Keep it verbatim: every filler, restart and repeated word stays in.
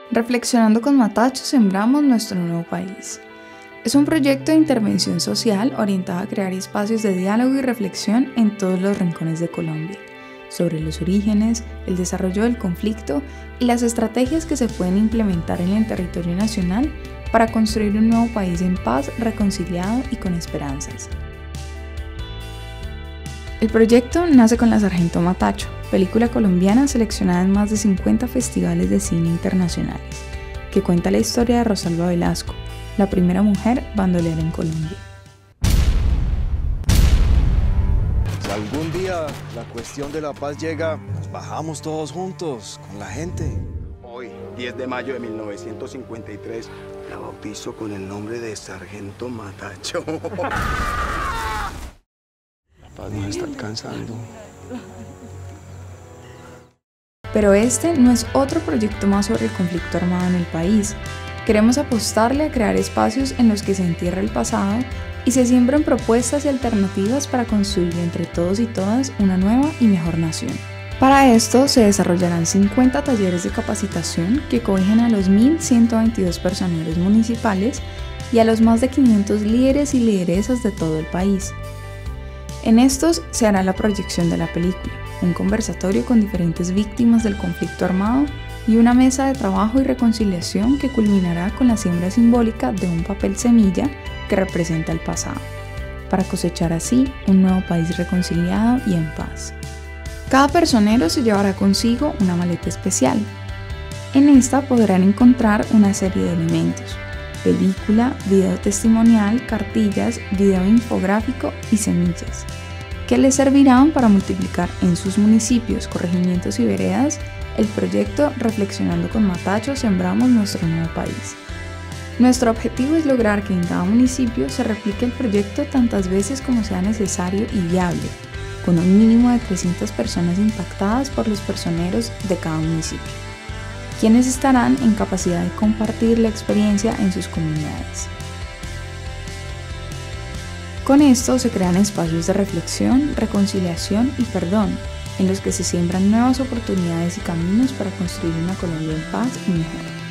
Reflexionando con Matacho sembramos nuestro nuevo país. Es un proyecto de intervención social orientado a crear espacios de diálogo y reflexión en todos los rincones de Colombia, sobre los orígenes, el desarrollo del conflicto y las estrategias que se pueden implementar en el territorio nacional para construir un nuevo país en paz, reconciliado y con esperanzas. El proyecto nace con La Sargento Matacho, película colombiana seleccionada en más de cincuenta festivales de cine internacionales, que cuenta la historia de Rosalba Velasco, la primera mujer bandolera en Colombia. Si algún día la cuestión de la paz llega, nos bajamos todos juntos, con la gente. Hoy, diez de mayo de mil novecientos cincuenta y tres, la bautizo con el nombre de Sargento Matacho. La paz nos está alcanzando. Pero este no es otro proyecto más sobre el conflicto armado en el país. Queremos apostarle a crear espacios en los que se entierra el pasado y se siembran propuestas y alternativas para construir entre todos y todas una nueva y mejor nación. Para esto se desarrollarán cincuenta talleres de capacitación que cobijan a los mil ciento veintidós personeros municipales y a los más de quinientos líderes y lideresas de todo el país. En estos se hará la proyección de la película, un conversatorio con diferentes víctimas del conflicto armado y una mesa de trabajo y reconciliación que culminará con la siembra simbólica de un papel semilla que representa el pasado, para cosechar así un nuevo país reconciliado y en paz. Cada personero se llevará consigo una maleta especial. En esta podrán encontrar una serie de elementos: película, video testimonial, cartillas, video infográfico y semillas, que les servirán para multiplicar en sus municipios, corregimientos y veredas el proyecto Reflexionando con Matacho sembramos nuestro nuevo país. Nuestro objetivo es lograr que en cada municipio se replique el proyecto tantas veces como sea necesario y viable, con un mínimo de trescientas personas impactadas por los personeros de cada municipio, quienes estarán en capacidad de compartir la experiencia en sus comunidades. Con esto se crean espacios de reflexión, reconciliación y perdón, en los que se siembran nuevas oportunidades y caminos para construir una Colombia en paz y mejor.